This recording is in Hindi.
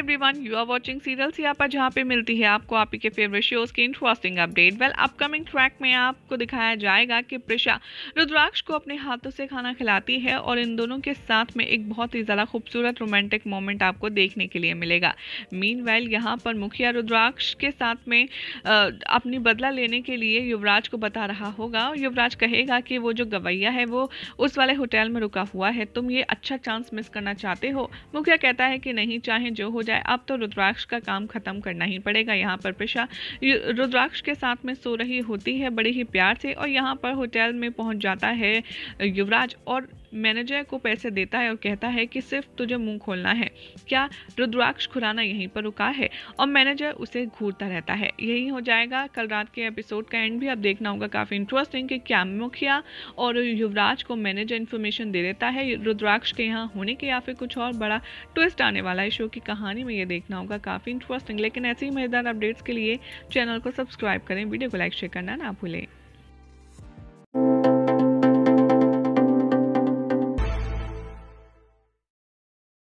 Everyone, you are watching serials यहाँ पर जहाँ पे मिलती है आपको आप ही के फेवरेट शोज की इंटरेस्टिंग अपडेट। अपकमिंग ट्रैक में आपको दिखाया जाएगा कि प्रिशा रुद्राक्ष को अपने हाथों से खाना खिलाती है और इन दोनों के साथ में एक बहुत ही ज़्यादा खूबसूरत रोमांटिक मोमेंट आपको देखने के लिए मिलेगा। मीनवाइल यहाँ पर मुखिया रुद्राक्ष के साथ में अपनी बदला लेने के लिए युवराज को बता रहा होगा। युवराज कहेगा कि वो जो गवैया है वो उस वाले होटल में रुका हुआ है, तुम ये अच्छा चांस मिस करना चाहते हो। मुखिया कहता है कि नहीं, चाहे जो हो जाए अब तो रुद्राक्ष का काम खत्म करना ही पड़ेगा। यहाँ पर प्रिशा रुद्राक्ष के साथ में सो रही होती है बड़े ही प्यार से और यहाँ पर होटल में पहुंच जाता है युवराज और मैनेजर को पैसे देता है और कहता है कि सिर्फ तुझे मुंह खोलना है, क्या रुद्राक्ष खुराना यहीं पर रुका है? और मैनेजर उसे घूरता रहता है। यही हो जाएगा कल रात के एपिसोड का एंड भी अब देखना होगा काफ़ी इंटरेस्टिंग कि क्या मुखिया और युवराज को मैनेजर इन्फॉर्मेशन दे देता है रुद्राक्ष के यहाँ होने के या फिर कुछ और बड़ा ट्विस्ट आने वाला है शो की कहानी में। ये देखना होगा काफ़ी इंटरेस्टिंग। लेकिन ऐसी ही मज़ेदार अपडेट्स के लिए चैनल को सब्सक्राइब करें, वीडियो को लाइक शेयर करना ना भूलें।